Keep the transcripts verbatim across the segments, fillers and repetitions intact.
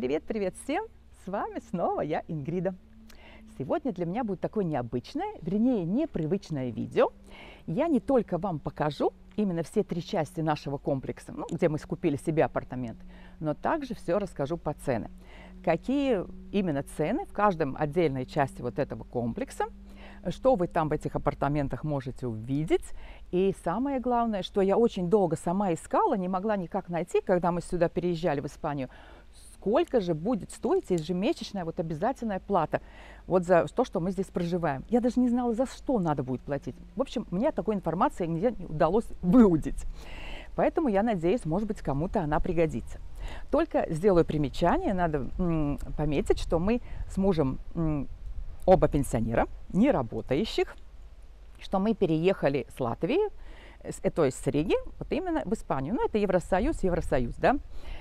Привет-привет всем! С вами снова я, Ингрида. Сегодня для меня будет такое необычное, вернее, непривычное видео. Я не только вам покажу именно все три части нашего комплекса, ну, где мы скупили себе апартамент, но также все расскажу по ценам. Какие именно цены в каждом отдельной части вот этого комплекса, что вы там в этих апартаментах можете увидеть. И самое главное, что я очень долго сама искала, не могла никак найти, когда мы сюда переезжали в Испанию, сколько же будет стоить ежемесячная вот обязательная плата вот за то, что мы здесь проживаем. Я даже не знала, за что надо будет платить. В общем, мне такой информации нигде не удалось выудить. Поэтому я надеюсь, может быть, кому-то она пригодится. Только сделаю примечание, надо м, пометить, что мы с мужем м, оба пенсионера, не работающих, что мы переехали с Латвии, с, то есть с Риги, вот именно в Испанию. Ну, это Евросоюз, Евросоюз, да.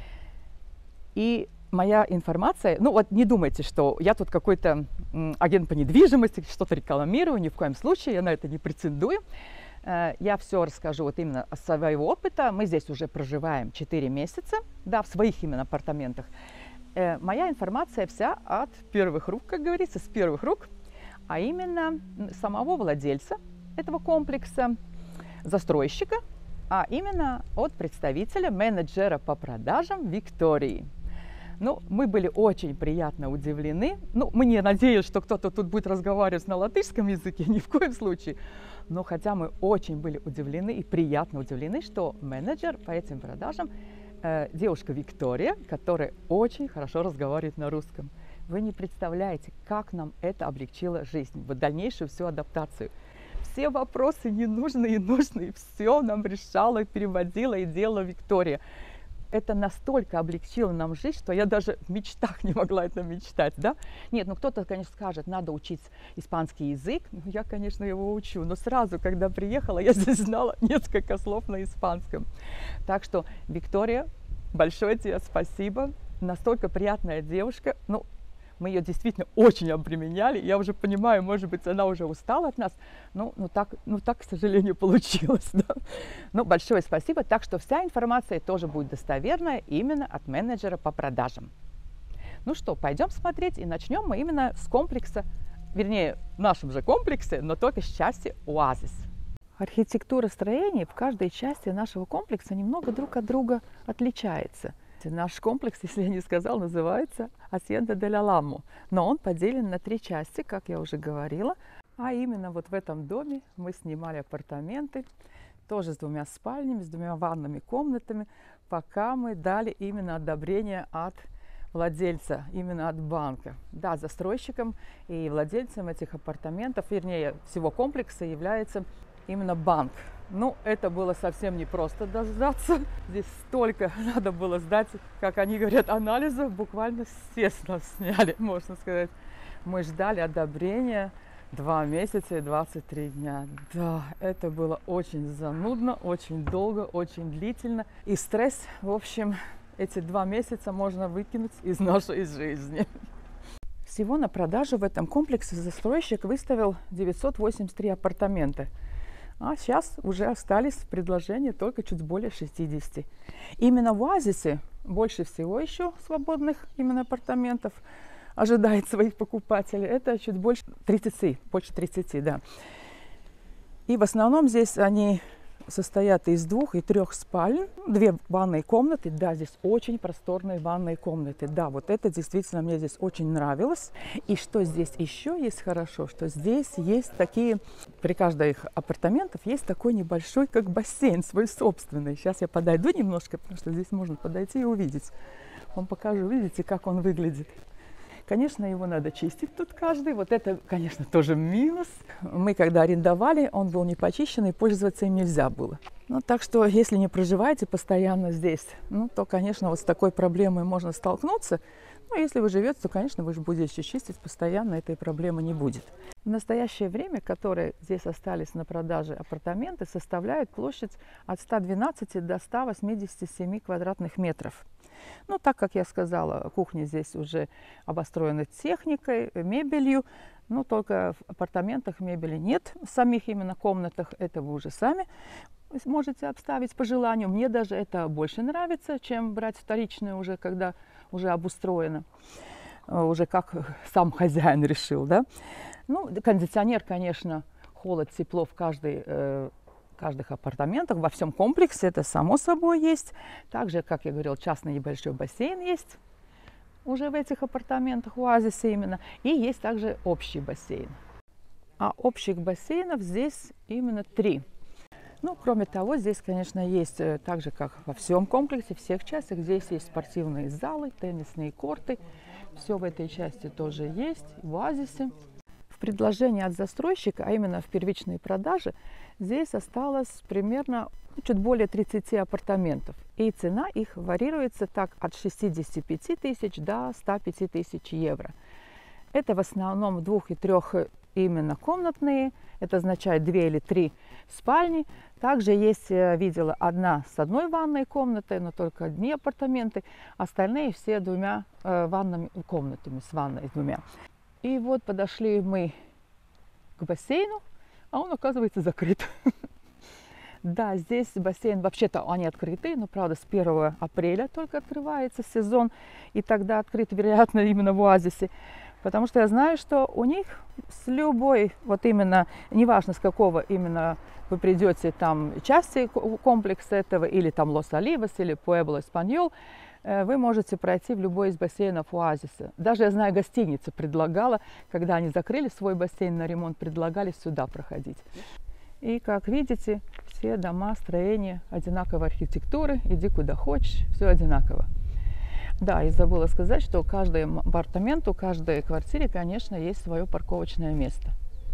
И моя информация, ну вот не думайте, что я тут какой-то м, агент по недвижимости, что-то рекламирую, ни в коем случае, я на это не претендую. Э, я все расскажу вот именно о своего опыта. Мы здесь уже проживаем четыре месяца, да, в своих именно апартаментах. Э, моя информация вся от первых рук, как говорится, с первых рук, а именно самого владельца этого комплекса, застройщика, а именно от представителя, менеджера по продажам Виктории. Ну, мы были очень приятно удивлены. Ну, мы не надеялись, что кто-то тут будет разговаривать на латышском языке, ни в коем случае. Но хотя мы очень были удивлены и приятно удивлены, что менеджер по этим продажам э, девушка Виктория, которая очень хорошо разговаривает на русском. Вы не представляете, как нам это облегчило жизнь, в дальнейшую всю адаптацию. Все вопросы ненужные и нужные, все нам решала, переводила и делала Виктория. Это настолько облегчило нам жизнь, что я даже в мечтах не могла это мечтать, да? Нет, ну кто-то, конечно, скажет, надо учить испанский язык. Ну, я, конечно, его учу, но сразу, когда приехала, я здесь знала несколько слов на испанском. Так что, Виктория, большое тебе спасибо. Настолько приятная девушка. Ну, мы ее действительно очень обременяли. Я уже понимаю, может быть, она уже устала от нас. Ну, ну, так, ну так, к сожалению, получилось. Да? Ну, большое спасибо. Так что вся информация тоже будет достоверная именно от менеджера по продажам. Ну что, пойдем смотреть. И начнем мы именно с комплекса, вернее, в нашем же комплексе, но только с части Оазис. Архитектура строений в каждой части нашего комплекса немного друг от друга отличается. Наш комплекс, если я не сказал, называется Hacienda del Álamo, но он поделен на три части, как я уже говорила. А именно вот в этом доме мы снимали апартаменты, тоже с двумя спальнями, с двумя ванными комнатами, пока мы дали именно одобрение от владельца, именно от банка. Да, застройщиком и владельцем этих апартаментов, вернее, всего комплекса является именно банк. Ну, это было совсем непросто дождаться. Здесь столько надо было сдать, как они говорят, анализов. Буквально все с нас сняли, можно сказать. Мы ждали одобрения два месяца и двадцать три дня. Да, это было очень занудно, очень долго, очень длительно. И стресс, в общем, эти два месяца можно выкинуть из нашей жизни. Всего на продажу в этом комплексе застройщик выставил девятьсот восемьдесят три апартамента. А сейчас уже остались в предложении только чуть более шестидесяти. Именно в Оазисе больше всего еще свободных именно апартаментов ожидает своих покупателей. Это чуть больше тридцати, больше тридцати, да. И в основном здесь они состоят из двух и трех спален, две ванные комнаты. Да, здесь очень просторные ванные комнаты. Да, вот это действительно мне здесь очень нравилось. И что здесь еще есть хорошо, что здесь есть такие, при каждой их апартаментах есть такой небольшой, как бассейн свой собственный. Сейчас я подойду немножко, потому что здесь можно подойти и увидеть. Вам покажу, видите, как он выглядит. Конечно, его надо чистить тут каждый. Вот это, конечно, тоже минус. Мы, когда арендовали, он был не почищенный, пользоваться им нельзя было. Ну, так что, если не проживаете постоянно здесь, ну, то, конечно, вот с такой проблемой можно столкнуться. Но если вы живете, то, конечно, вы же будете чистить постоянно, этой проблемы не будет. В настоящее время, которые здесь остались на продаже апартаменты, составляют площадь от ста двенадцати до ста восьмидесяти семи квадратных метров. Ну, так как я сказала, кухня здесь уже обостроена техникой, мебелью, но только в апартаментах мебели нет, в самих именно комнатах, это вы уже сами можете обставить по желанию. Мне даже это больше нравится, чем брать вторичную уже, когда уже обустроено, уже как сам хозяин решил, да. Ну, кондиционер, конечно, холод, тепло в каждой, э, каждых апартаментах, во всем комплексе, это само собой есть. Также, как я говорила, частный небольшой бассейн есть уже в этих апартаментах, в оазисе именно. И есть также общий бассейн. А общих бассейнов здесь именно три. Ну, кроме того, здесь, конечно, есть, так же, как во всем комплексе, всех частях, здесь есть спортивные залы, теннисные корты. Все в этой части тоже есть, в оазисе. В предложении от застройщика, а именно в первичной продаже, здесь осталось примерно чуть более тридцати апартаментов. И цена их варьируется так от шестидесяти пяти тысяч до ста пяти тысяч евро. Это в основном двух- и трех именно комнатные, это означает две или три спальни. Также есть, я видела, одна с одной ванной комнатой, но только одни апартаменты, остальные все двумя э, ванными комнатами, с ванной двумя. И вот подошли мы к бассейну, а он, оказывается, закрыт. Да, здесь бассейн, вообще-то они открыты, но, правда, с первого апреля только открывается сезон, и тогда открыт, вероятно, именно в оазисе. Потому что я знаю, что у них с любой, вот именно, неважно с какого именно вы придете там части комплекса этого, или там Лос-Оливас, или Пуэбло-Эспаньол, вы можете пройти в любой из бассейнов оазиса. Даже, я знаю, гостиница предлагала, когда они закрыли свой бассейн на ремонт, предлагали сюда проходить. И, как видите, все дома, строения одинаковой архитектуры, иди куда хочешь, все одинаково. Да, и забыла сказать, что каждому апартаменту, каждой квартире, конечно, есть свое парковочное место.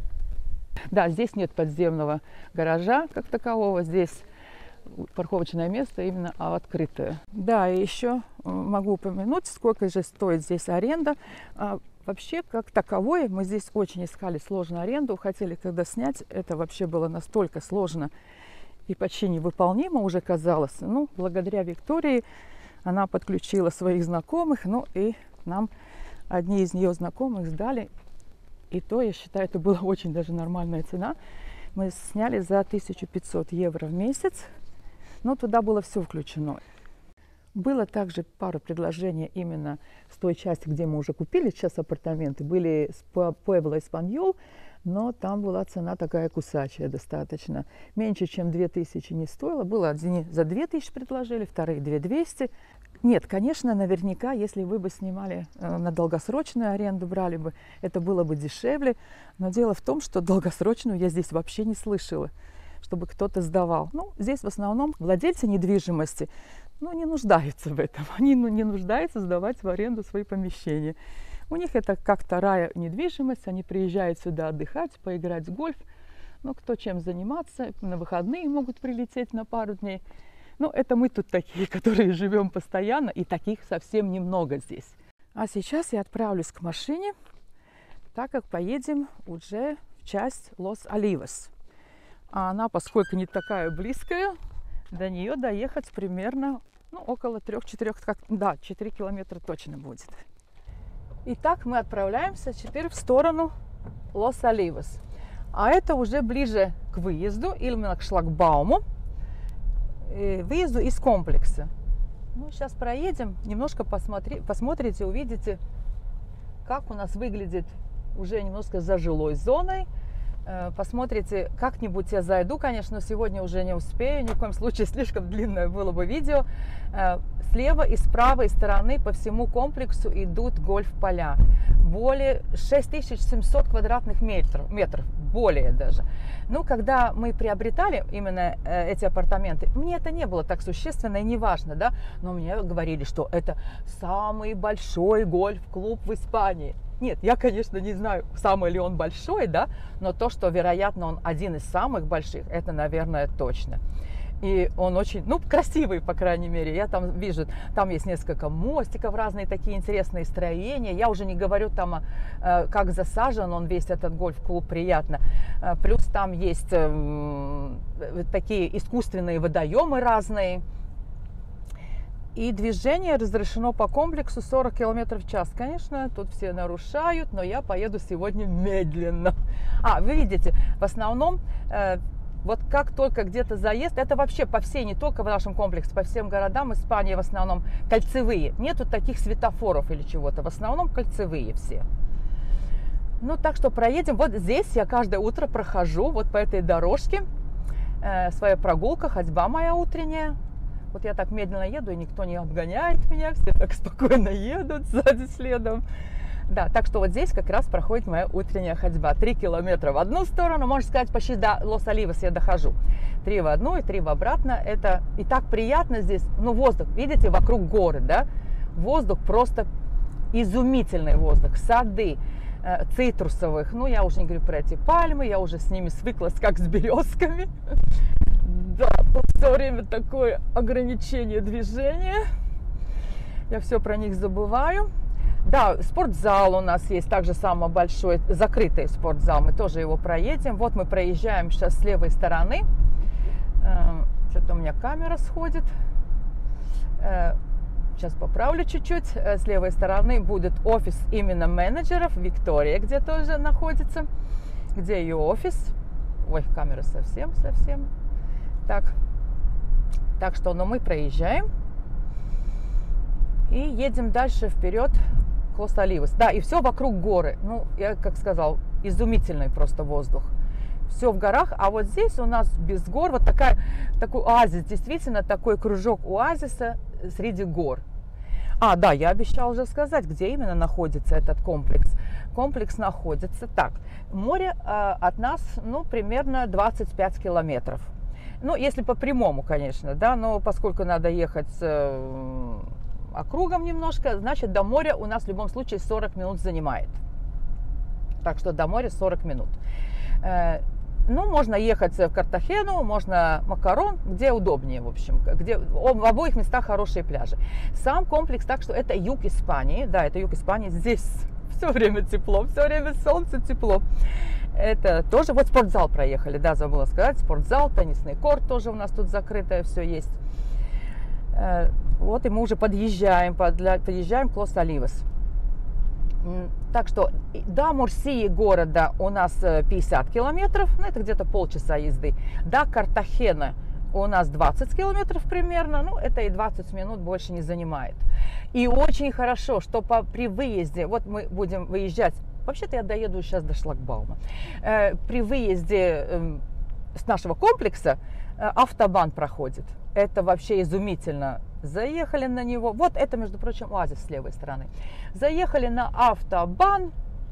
Да, здесь нет подземного гаража как такового, здесь парковочное место именно открытое. Да, и еще могу упомянуть, сколько же стоит здесь аренда. А, вообще, как таковое, мы здесь очень искали сложную аренду, хотели когда снять, это вообще было настолько сложно и почти невыполнимо уже казалось. Ну, благодаря Виктории она подключила своих знакомых, ну и нам одни из нее знакомых сдали. И то, я считаю, это была очень даже нормальная цена. Мы сняли за тысячу пятьсот евро в месяц, но туда было все включено. Было также пару предложений именно с той части, где мы уже купили сейчас апартаменты. Были с Пуэбло-Эспаньол, но там была цена такая кусачая достаточно. Меньше, чем две тысячи не стоило. Было одни за две тысячи предложили, вторые две тысячи двести. Нет, конечно, наверняка, если вы бы снимали э, на долгосрочную аренду, брали бы, это было бы дешевле. Но дело в том, что долгосрочную я здесь вообще не слышала, чтобы кто-то сдавал. Ну, здесь в основном владельцы недвижимости, ну, не нуждаются в этом. Они ну, не нуждаются сдавать в аренду свои помещения. У них это как вторая недвижимость, они приезжают сюда отдыхать, поиграть в гольф. Ну, кто чем заниматься, на выходные могут прилететь на пару дней. Ну, это мы тут такие, которые живем постоянно, и таких совсем немного здесь. А сейчас я отправлюсь к машине, так как поедем уже в часть Лос-Оливас. А она, поскольку не такая близкая, до нее доехать примерно ну, около трех-четырех, да, четыре километра точно будет. Итак, мы отправляемся теперь в сторону Лос-Оливас. А это уже ближе к выезду, именно к шлагбауму, выезду из комплекса. Ну, сейчас проедем, немножко посмотри, посмотрите, увидите, как у нас выглядит уже немножко за жилой зоной. Посмотрите, как-нибудь я зайду, конечно, сегодня уже не успею, ни в коем случае слишком длинное было бы видео. Слева и с правой стороны по всему комплексу идут гольф-поля. Более шесть тысяч семьсот квадратных метров, метров, более даже. Ну, когда мы приобретали именно э, эти апартаменты, мне это не было так существенно и не важно, да, но мне говорили, что это самый большой гольф-клуб в Испании. Нет, я, конечно, не знаю, самый ли он большой, да, но то, что, вероятно, он один из самых больших, это, наверное, точно. И он очень, ну, красивый, по крайней мере. Я там вижу, там есть несколько мостиков, разные такие интересные строения. Я уже не говорю там, э, как засажен он весь этот гольф-клуб, приятно. Э, плюс там есть э, такие искусственные водоемы разные. И движение разрешено по комплексу сорок километров в час. Конечно, тут все нарушают, но я поеду сегодня медленно. А, вы видите, в основном... Э, Вот как только где-то заезд, это вообще по всей, не только в нашем комплексе, по всем городам Испании в основном кольцевые. Нету таких светофоров или чего-то, в основном кольцевые все. Ну, так что проедем. Вот здесь я каждое утро прохожу вот по этой дорожке. Э, своя прогулка, ходьба моя утренняя. Вот я так медленно еду, и никто не обгоняет меня, все так спокойно едут сзади следом. Да, так что вот здесь как раз проходит моя утренняя ходьба. Три километра в одну сторону, можно сказать, почти до Лос-Оливос я дохожу. Три в одну и три в обратно. Это и так приятно здесь. Ну, воздух, видите, вокруг горы, да? Воздух просто изумительный воздух. Сады э, цитрусовых. Ну, я уже не говорю про эти пальмы, я уже с ними свыклась, как с березками. Да, тут все время такое ограничение движения. Я все про них забываю. Да, спортзал у нас есть, также самый большой, закрытый спортзал, мы тоже его проедем. Вот мы проезжаем сейчас с левой стороны. Что-то у меня камера сходит. Сейчас поправлю чуть-чуть. С левой стороны будет офис именно менеджеров. Виктория, где тоже находится. Где ее офис. Ой, камера совсем-совсем. Так. Так что, ну, мы проезжаем. И едем дальше вперед. Лос-Оливос. Да, и все вокруг горы. Ну, я как сказал, изумительный просто воздух. Все в горах, а вот здесь у нас без гор вот такая, такой оазис, действительно такой кружок оазиса среди гор. А, да, я обещала уже сказать, где именно находится этот комплекс. Комплекс находится так. Море э, от нас, ну, примерно двадцать пять километров. Ну, если по прямому, конечно, да, но поскольку надо ехать э, округом немножко, значит, до моря у нас в любом случае сорок минут занимает. Так что до моря сорок минут. Э, ну, можно ехать в Картахену, можно Макарон, где удобнее, в общем, где в обоих местах хорошие пляжи. Сам комплекс, так что это юг Испании, да, это юг Испании, здесь все время тепло, все время солнце, тепло. Это тоже, вот спортзал проехали, да, забыла сказать, спортзал, теннисный корт тоже у нас тут закрытое все есть. Вот и мы уже подъезжаем, подъезжаем к Лос-Оливос. Так что до Мурсии города у нас пятьдесят километров, ну это где-то полчаса езды. До Картахена у нас двадцать километров примерно, ну это и двадцать минут больше не занимает. И очень хорошо, что по, при выезде, вот мы будем выезжать, вообще-то я доеду сейчас до шлагбаума, э, при выезде э, с нашего комплекса э, автобан проходит. Это вообще изумительно. Заехали на него. Вот это, между прочим, оазис с левой стороны. Заехали на автобан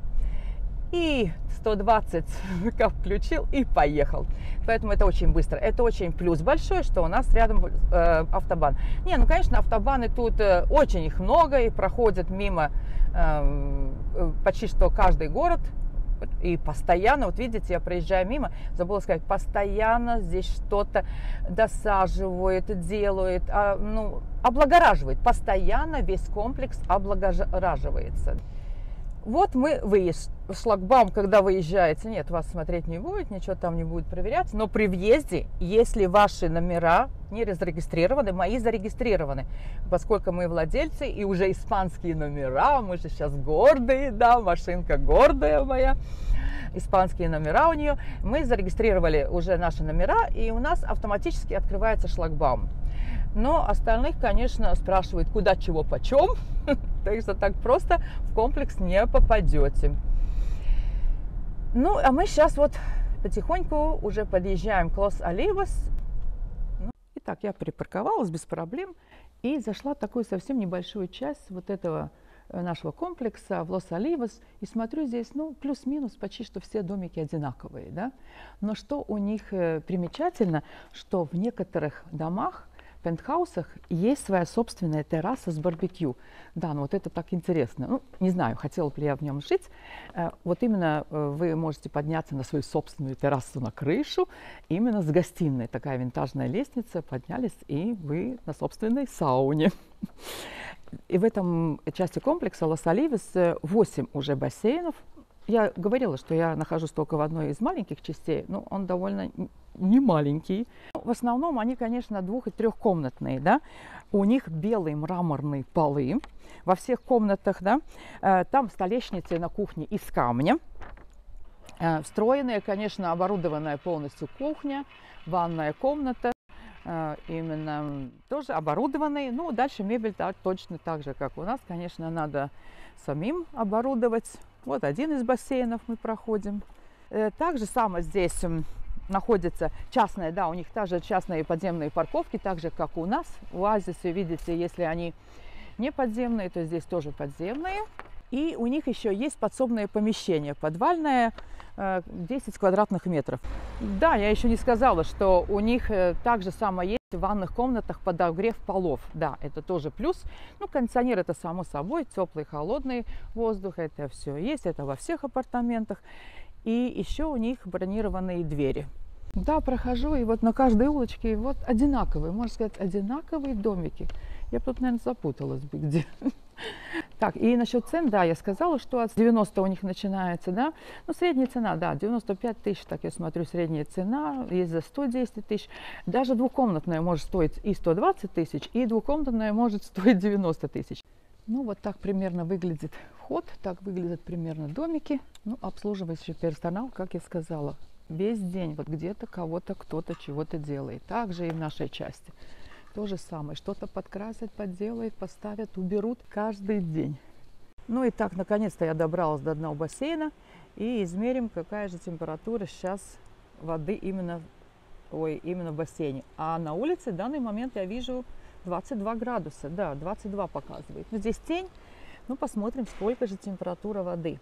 и сто двадцать как включил и поехал. Поэтому это очень быстро. Это очень плюс большой, что у нас рядом э, автобан. Не, ну, конечно, автобаны тут э, очень их много и проходят мимо э, почти что каждый город. И постоянно, вот видите, я проезжаю мимо, забыла сказать, постоянно здесь что-то досаживают, делают, а, ну, облагораживают. Постоянно весь комплекс облагораживается. Вот мы выезд, шлагбаум, когда выезжаете, нет, вас смотреть не будет, ничего там не будет проверять, но при въезде, если ваши номера не зарегистрированы, мои зарегистрированы, поскольку мы владельцы и уже испанские номера, мы же сейчас гордые, да, машинка гордая моя, испанские номера у нее, мы зарегистрировали уже наши номера, и у нас автоматически открывается шлагбаум. Но остальных, конечно, спрашивают, куда, чего, почем. Так что так просто в комплекс не попадете. Ну, а мы сейчас вот потихоньку уже подъезжаем к Лос-Оливос. Ну, итак, я припарковалась без проблем и зашла в такую совсем небольшую часть вот этого нашего комплекса в Лос-Оливос. И смотрю, здесь, ну, плюс-минус почти что все домики одинаковые, да. Но что у них примечательно, что в некоторых домах, пентхаусах есть своя собственная терраса с барбекю. Да, ну вот это так интересно. Ну, не знаю, хотела бы ли я в нем жить. Вот именно вы можете подняться на свою собственную террасу на крышу, именно с гостиной. Такая винтажная лестница, поднялись, и вы на собственной сауне. И в этом части комплекса Лос-Оливос восемь уже бассейнов. Я говорила, что я нахожусь только в одной из маленьких частей, но он довольно не маленький. В основном они, конечно, двух- и трехкомнатные, да. У них белые мраморные полы во всех комнатах, да. Там столешницы на кухне из камня. Э, встроенная, конечно, оборудованная полностью кухня, ванная комната, э, именно тоже оборудованные. Ну, дальше мебель так, точно так же, как у нас. Конечно, надо самим оборудовать. Вот один из бассейнов мы проходим. Э, так же самое здесь находится частная, да, у них также частные подземные парковки, так же, как у нас. В оазисе, видите, если они не подземные, то здесь тоже подземные. И у них еще есть подсобное помещение, подвальное, десять квадратных метров. Да, я еще не сказала, что у них также самое есть в ванных комнатах подогрев полов. Да, это тоже плюс. Ну, кондиционер это само собой, теплый, холодный воздух, это все есть, это во всех апартаментах. И еще у них бронированные двери. Да, прохожу, и вот на каждой улочке вот одинаковые, можно сказать, одинаковые домики. Я бы тут, наверное, запуталась бы где. Так, и насчет цен, да, я сказала, что от девяноста у них начинается, да. Ну, средняя цена, да, девяносто пять тысяч, так я смотрю, средняя цена, есть за сто десять тысяч. Даже двухкомнатная может стоить и сто двадцать тысяч, и двухкомнатная может стоить девяносто тысяч. Ну, вот так примерно выглядит вход, так выглядят примерно домики. Ну, обслуживающий персонал, как я сказала, весь день вот где-то кого-то, кто-то чего-то делает. Также и в нашей части. То же самое, что-то подкрасят, подделают, поставят, уберут каждый день. Ну и так, наконец-то я добралась до дна бассейна и измерим, какая же температура сейчас воды именно, ой, именно в бассейне. А на улице в данный момент я вижу двадцать два градуса, да, двадцать два показывает. Но здесь тень, ну посмотрим, сколько же температура воды.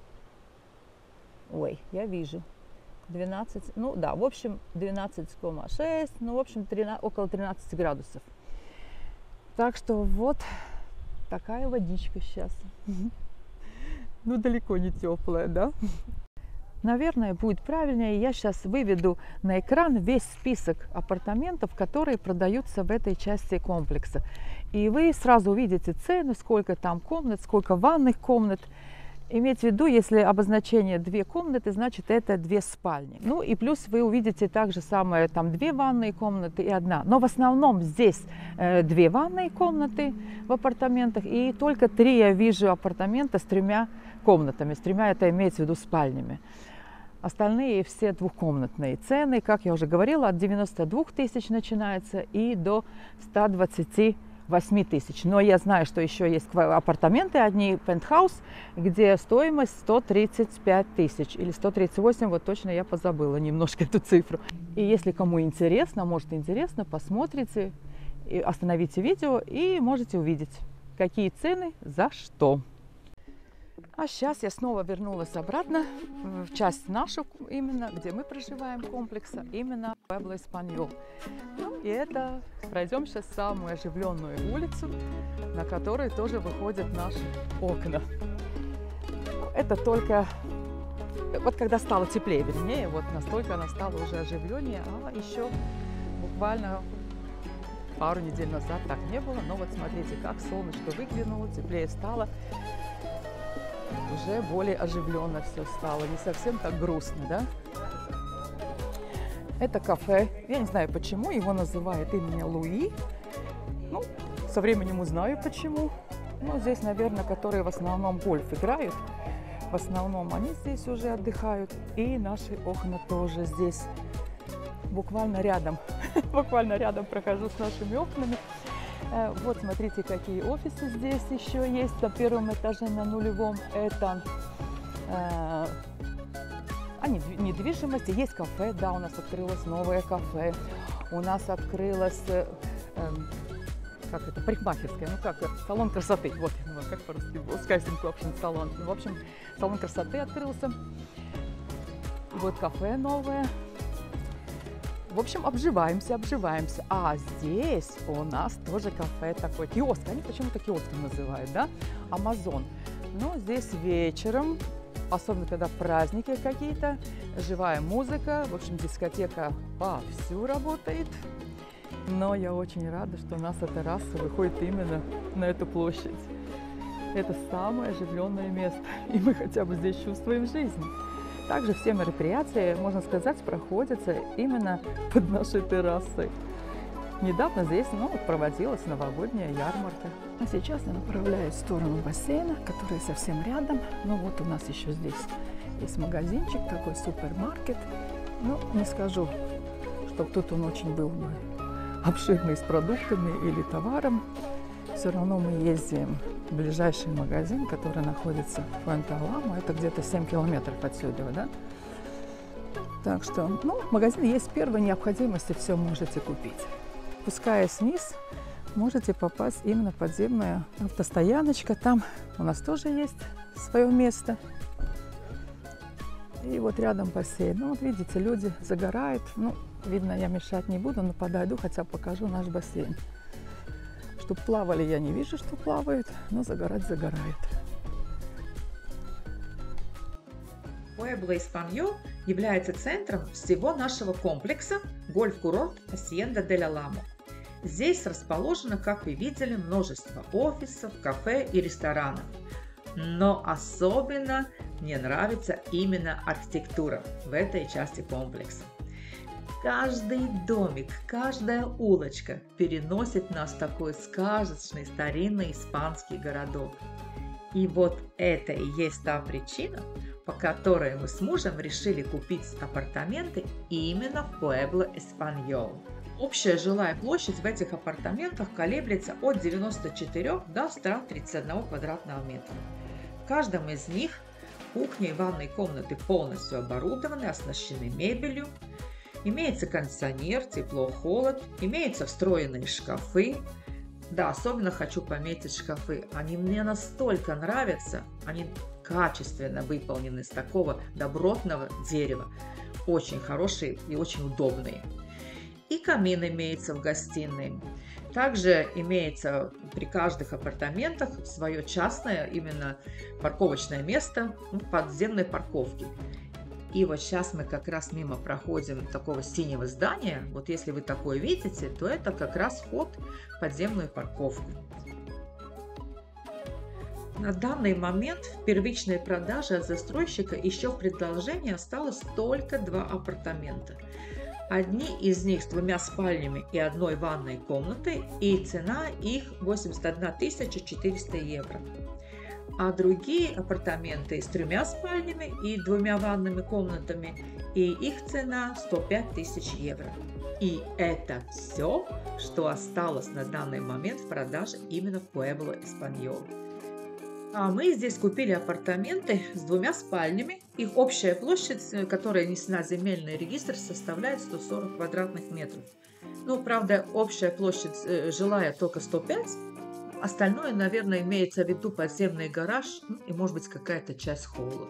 Ой, я вижу. двенадцать, ну да, в общем двенадцать целых шесть, ну в общем тринадцать, около тринадцати градусов. Так что вот такая водичка сейчас. Ну далеко не теплая, да? Наверное, будет правильнее, я сейчас выведу на экран весь список апартаментов, которые продаются в этой части комплекса. И вы сразу увидите цены, сколько там комнат, сколько ванных комнат. Иметь в виду, если обозначение две комнаты, значит это две спальни. Ну и плюс вы увидите также самое, там две ванные комнаты и одна. Но в основном здесь э, две ванные комнаты в апартаментах и только три я вижу апартамента с тремя комнатами. С тремя это имеется в виду спальнями. Остальные все двухкомнатные. Цены, как я уже говорила, от девяноста двух тысяч начинается и до ста двадцати восьми тысяч. Но я знаю, что еще есть апартаменты, одни пентхаус, где стоимость сто тридцать пять тысяч или сто тридцать восемь, вот точно я позабыла немножко эту цифру. И если кому интересно, может интересно, посмотрите, остановите видео и можете увидеть, какие цены за что. А сейчас я снова вернулась обратно в часть нашу, именно где мы проживаем, комплекса, именно Пабло Эспаньол. Ну, и это пройдем сейчас самую оживленную улицу, на которой тоже выходят наши окна. Это только вот когда стало теплее, вернее, вот настолько она стала уже оживленнее, а еще буквально пару недель назад так не было. Но вот смотрите, как солнышко выглянуло, теплее стало. Уже более оживленно все стало, не совсем так грустно, да? Это кафе, я не знаю почему, его называют именно Луи. Ну, со временем узнаю почему. Ну, здесь, наверное, которые в основном гольф играют. В основном они здесь уже отдыхают. И наши окна тоже здесь. Буквально рядом, буквально рядом прохожу с нашими окнами. Вот смотрите, какие офисы здесь еще есть на первом этаже, на нулевом. Это э, а, недвижимость. Есть кафе, да, у нас открылось новое кафе. У нас открылось, э, э, как это, парикмахерская, ну как, салон красоты. Вот, как по-русски, скайсинг, в общем, салон. В общем, салон красоты открылся. Вот кафе новое. В общем, обживаемся, обживаемся. А здесь у нас тоже кафе такой, киоск. Они почему-то киоском называют, да? Амазон. Но здесь вечером, особенно когда праздники какие-то, живая музыка. В общем, дискотека вовсю работает. Но я очень рада, что у нас эта терраса выходит именно на эту площадь. Это самое оживленное место. И мы хотя бы здесь чувствуем жизнь. Также все мероприятия, можно сказать, проходятся именно под нашей террасой. Недавно здесь, ну, проводилась новогодняя ярмарка. А сейчас я направляюсь в сторону бассейна, который совсем рядом. Ну вот у нас еще здесь есть магазинчик, такой супермаркет. Ну, не скажу, что тут он очень был бы обширный с продуктами или товаром. Все равно мы ездим в ближайший магазин, который находится в Пуэнте-Аламо. Это где-то семь километров отсюда, да? Так что, ну, магазин есть первой необходимости, все можете купить. Спускаясь вниз, можете попасть именно в подземную автостояночку. Там у нас тоже есть свое место. И вот рядом бассейн. Ну, вот видите, люди загорают. Ну, видно, я мешать не буду, но подойду, хотя покажу наш бассейн. Чтоб плавали, я не вижу, что плавают, но загорать загорает. Пуэбло Эспаньол является центром всего нашего комплекса гольф-курорт Hacienda del Álamo. Здесь расположено, как вы видели, множество офисов, кафе и ресторанов. Но особенно мне нравится именно архитектура в этой части комплекса. Каждый домик, каждая улочка переносит нас в такой сказочный старинный испанский городок. И вот это и есть та причина, по которой мы с мужем решили купить апартаменты именно в Пуэбло Эспаньол. Общая жилая площадь в этих апартаментах колеблется от девяноста четырёх до ста тридцати одного квадратного метра. В каждом из них кухня и ванные комнаты полностью оборудованы, оснащены мебелью. Имеется кондиционер, тепло-холод, имеются встроенные шкафы. Да, особенно хочу пометить шкафы. Они мне настолько нравятся, они качественно выполнены из такого добротного дерева. Очень хорошие и очень удобные. И камин имеется в гостиной. Также имеется при каждых апартаментах свое частное именно парковочное место подземной парковки. И вот сейчас мы как раз мимо проходим такого синего здания. Вот если вы такое видите, то это как раз вход в подземную парковку. На данный момент в первичной продаже от застройщика еще в предложении осталось только два апартамента. Одни из них с двумя спальнями и одной ванной комнатой, и цена их восемьдесят одна тысяча четыреста евро. А другие апартаменты с тремя спальнями и двумя ванными комнатами, и их цена сто пять тысяч евро. И это все, что осталось на данный момент в продаже именно в Пуэбло Эспаньол. А мы здесь купили апартаменты с двумя спальнями. Их общая площадь, которая внесена в земельный регистр, составляет сто сорок квадратных метров. Ну, правда, общая площадь жилая только сто пять. Остальное, наверное, имеется в виду подземный гараж, ну, и, может быть, какая-то часть холла.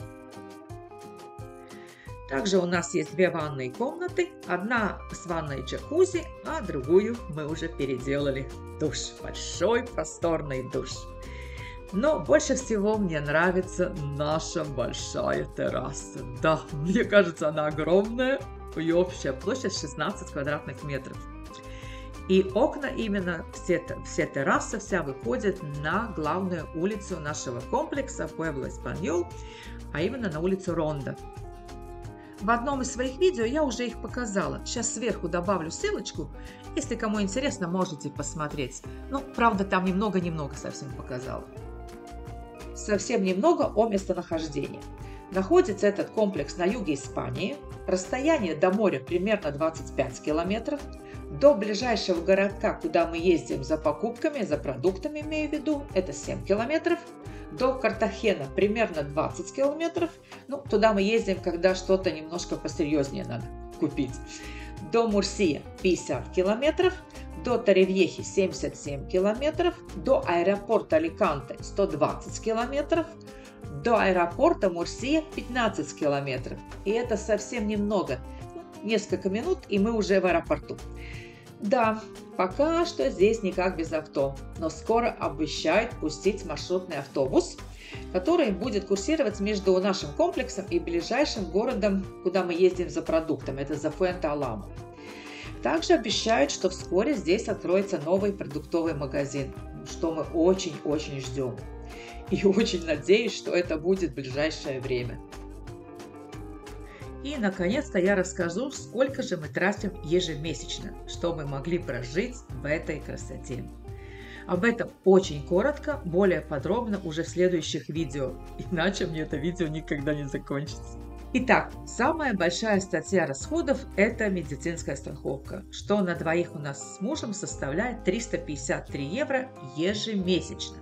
Также у нас есть две ванные комнаты. Одна с ванной джакузи, а другую мы уже переделали в душ. Большой просторный душ. Но больше всего мне нравится наша большая терраса. Да, мне кажется, она огромная. Ее общая площадь шестнадцать квадратных метров. И окна именно, все, все террасы вся выходят на главную улицу нашего комплекса Пуэбло Эспаньол, а именно на улицу Ронда. В одном из своих видео я уже их показала. Сейчас сверху добавлю ссылочку. Если кому интересно, можете посмотреть. Ну, правда, там немного-немного совсем показала. Совсем немного о местонахождении. Находится этот комплекс на юге Испании. Расстояние до моря примерно двадцать пять километров. До ближайшего городка, куда мы ездим за покупками, за продуктами, имею в виду, это семь километров. До Картахена примерно двадцать километров. Ну, туда мы ездим, когда что-то немножко посерьезнее надо купить. До Мурсия пятьдесят километров. До Торревьехи семьдесят семь километров. До аэропорта Аликанте сто двадцать километров. До аэропорта Мурсия пятнадцать километров. И это совсем немного. Несколько минут, и мы уже в аэропорту. Да, пока что здесь никак без авто, но скоро обещают пустить маршрутный автобус, который будет курсировать между нашим комплексом и ближайшим городом, куда мы ездим за продуктами, это за Пуэнте-Аламо. Также обещают, что вскоре здесь откроется новый продуктовый магазин, что мы очень-очень ждем. И очень надеюсь, что это будет в ближайшее время. И, наконец-то, я расскажу, сколько же мы тратим ежемесячно, чтобы мы могли прожить в этой красоте. Об этом очень коротко, более подробно уже в следующих видео, иначе мне это видео никогда не закончится. Итак, самая большая статья расходов – это медицинская страховка, что на двоих у нас с мужем составляет триста пятьдесят три евро ежемесячно.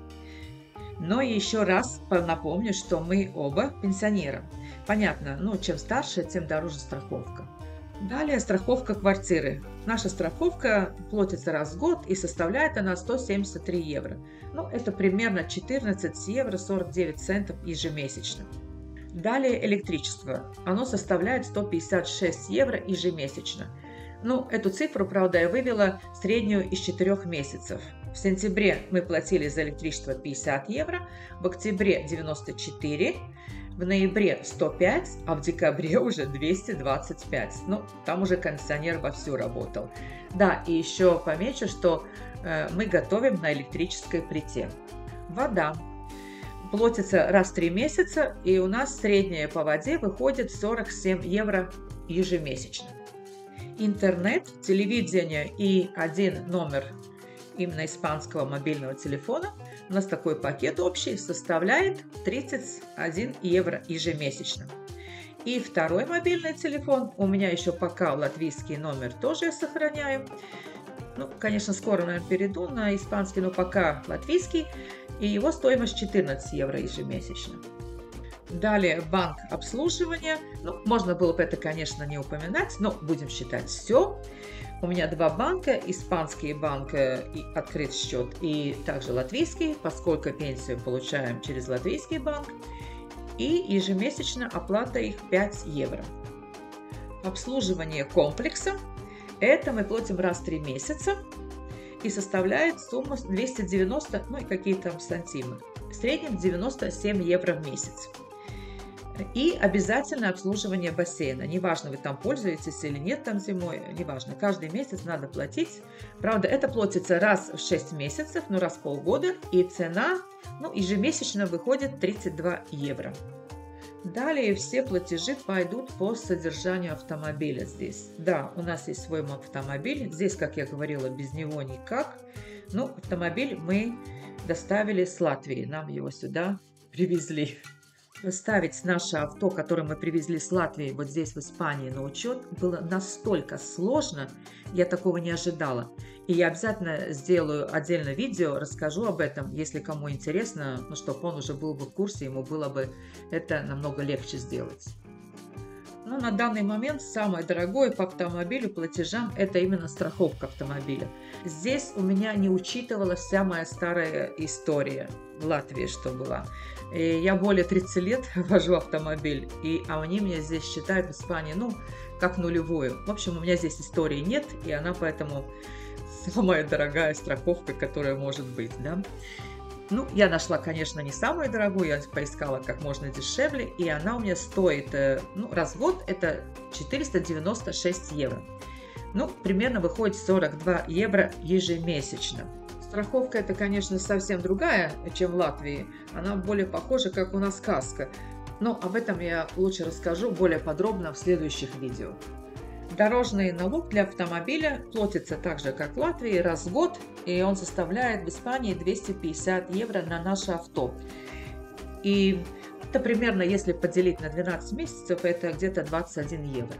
Но еще раз напомню, что мы оба пенсионеры. Понятно, ну чем старше, тем дороже страховка. Далее страховка квартиры. Наша страховка платится раз в год и составляет она сто семьдесят три евро. Ну, это примерно четырнадцать евро сорок девять центов ежемесячно. Далее электричество. Оно составляет сто пятьдесят шесть евро ежемесячно. Ну, эту цифру, правда, я вывела среднюю из четырех месяцев. В сентябре мы платили за электричество пятьдесят евро, в октябре девяносто четыре, в ноябре сто пять, а в декабре уже двести двадцать пять. Ну, там уже кондиционер вовсю работал. Да, и еще помечу, что э, мы готовим на электрической плите. Вода. Платится раз в три месяца, и у нас средняя по воде выходит сорок семь евро ежемесячно. Интернет, телевидение и один номер именно испанского мобильного телефона, у нас такой пакет общий составляет тридцать один евро ежемесячно. И второй мобильный телефон, у меня еще пока латвийский номер тоже я сохраняю. Ну, конечно, скоро, наверное, перейду на испанский, но пока латвийский. И его стоимость четырнадцать евро ежемесячно. Далее банк обслуживания. Ну, можно было бы это, конечно, не упоминать, но будем считать все. У меня два банка, испанский банк и открыт счет, и также латвийский, поскольку пенсию получаем через латвийский банк. И ежемесячно оплата их пять евро. Обслуживание комплекса. Это мы платим раз в три месяца. И составляет сумму двести девяносто, ну и какие-то там сантимы. В среднем девяносто семь евро в месяц. И обязательно обслуживание бассейна. Неважно, вы там пользуетесь или нет там зимой, неважно. Каждый месяц надо платить. Правда, это платится раз в шесть месяцев, ну раз в полгода. И цена, ну, ежемесячно выходит тридцать два евро. Далее все платежи пойдут по содержанию автомобиля здесь. Да, у нас есть свой автомобиль. Здесь, как я говорила, без него никак. Но автомобиль мы доставили с Латвии. Нам его сюда привезли. Ставить наше авто, которое мы привезли с Латвии, вот здесь в Испании на учет, было настолько сложно, я такого не ожидала. И я обязательно сделаю отдельное видео, расскажу об этом, если кому интересно, ну, чтобы он уже был бы в курсе, ему было бы это намного легче сделать. Но на данный момент самое дорогое по автомобилю платежам – это именно страховка автомобиля. Здесь у меня не учитывалась вся моя старая история в Латвии, что была. И я более тридцати лет вожу автомобиль, и, а они меня здесь считают в Испании, ну, как нулевую. В общем, у меня здесь истории нет, и она поэтому самая дорогая страховка, которая может быть, да. Ну, я нашла, конечно, не самую дорогую, я поискала как можно дешевле, и она у меня стоит, ну, раз в год это четыреста девяносто шесть евро. Ну, примерно выходит сорок два евро ежемесячно. Страховка это, конечно, совсем другая, чем в Латвии. Она более похожа, как у нас каска. Но об этом я лучше расскажу более подробно в следующих видео. Дорожный налог для автомобиля платится так же, как в Латвии, раз в год, и он составляет в Испании двести пятьдесят евро на наше авто. И это примерно, если поделить на двенадцать месяцев, это где-то двадцать один евро.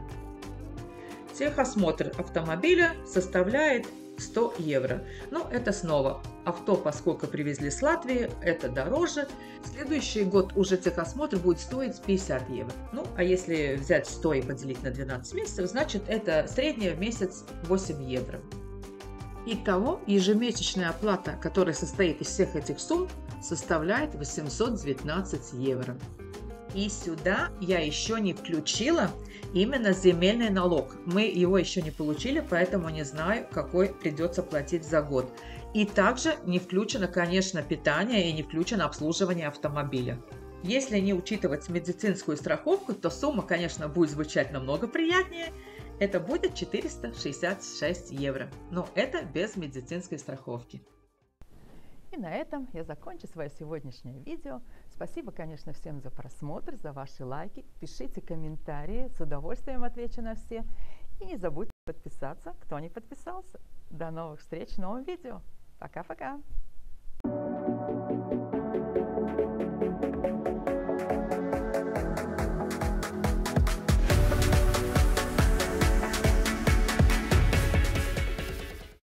Техосмотр автомобиля составляет сто евро. Но это снова авто, поскольку привезли с Латвии, это дороже. В следующий год уже техосмотр будет стоить пятьдесят евро. Ну, а если взять сто и поделить на двенадцать месяцев, значит это средняя в месяц восемь евро. Итого ежемесячная оплата, которая состоит из всех этих сумм, составляет восемьсот девятнадцать евро. И сюда я еще не включила именно земельный налог. Мы его еще не получили, поэтому не знаю, какой придется платить за год. И также не включено, конечно, питание и не включено обслуживание автомобиля. Если не учитывать медицинскую страховку, то сумма, конечно, будет звучать намного приятнее. Это будет четыреста шестьдесят шесть евро. Но это без медицинской страховки. И на этом я закончу свое сегодняшнее видео. Спасибо, конечно, всем за просмотр, за ваши лайки. Пишите комментарии, с удовольствием отвечу на все. И не забудьте подписаться, кто не подписался. До новых встреч в новом видео. Пока-пока!